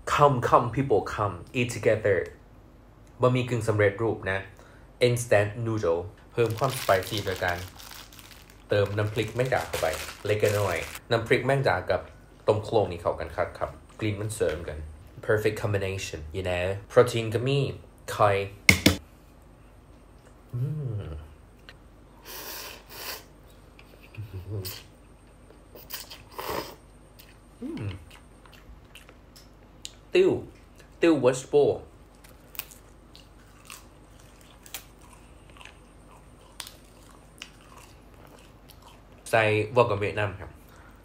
come people come eat together บะหมี่กึ่งสำเร็จรูปนะ instant noodle เพิ่มความสไปซี่โดยการเติมน้ำพริกแมงดาเข้าไปเล็กน้อยน้ำพริกแมงดากับต้มโคลงนี่เข้ากันครับกลิ่นมันเสริมกัน perfect combination you know โปรตีนก็มีไข่ติ้วเวสโปใส่วากาเมะน้ำครับ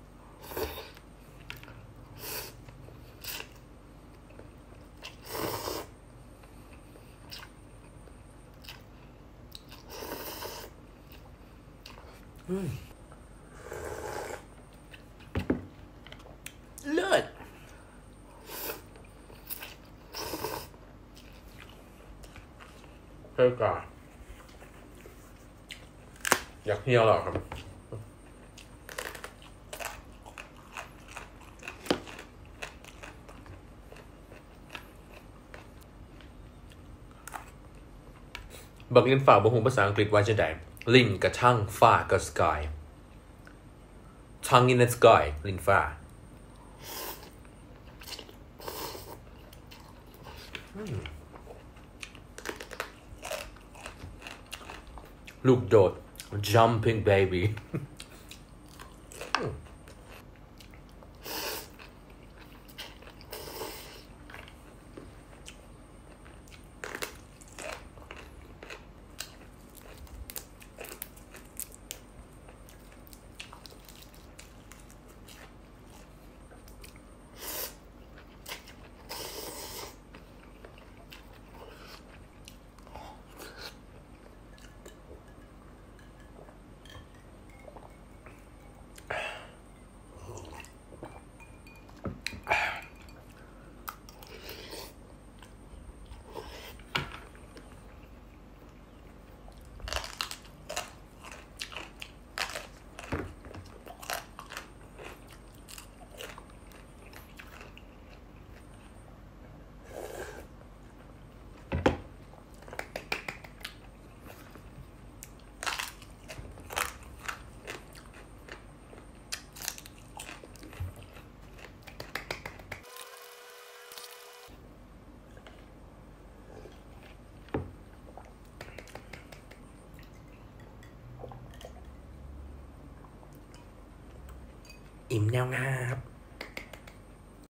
เลิศเฮ้ยก่อนอยากเที่ยวหรอครับบักลินฝ่าบงหงภาษาอังกฤษว่าจะได้ลินกับช่างฝ่ากับสกายช่าง in the sky ลินฝ่าลูกโดด jumping babyอิ่มแนวงาครับ